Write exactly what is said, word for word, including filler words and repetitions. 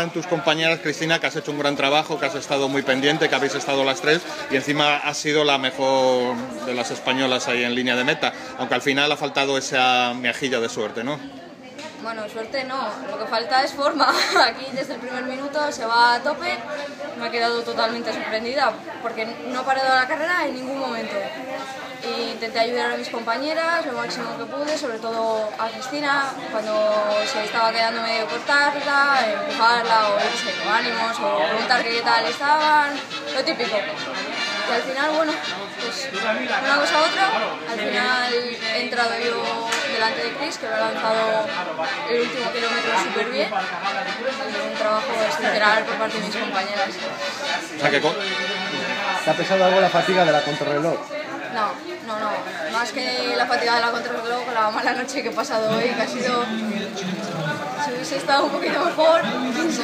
dirán tus compañeras, Cristina, que has hecho un gran trabajo, que has estado muy pendiente, que habéis estado las tres y encima has sido la mejor de las españolas ahí en línea de meta, aunque al final ha faltado esa miajilla de suerte, ¿no? Bueno, suerte no, lo que falta es forma. Aquí desde el primer minuto se va a tope, me he quedado totalmente sorprendida porque no he parado la carrera en ningún momento. E intenté ayudar a mis compañeras lo máximo que pude, sobre todo a Cristina, cuando se estaba quedando medio cortada, empujarla o irse con ánimos o preguntar qué tal estaban, lo típico. Y al final, bueno, pues una cosa a otra, al final he entrado yo delante de Chris, que me ha lanzado el último kilómetro súper bien, y un trabajo excepcional por parte de mis compañeras. O sea que con... ¿Te ha pesado algo la fatiga de la contrarreloj? No, no, no, más que la fatiga de la contrarreloj, la mala noche que he pasado hoy, que ha sido... Si hubiese estado un poquito mejor, quién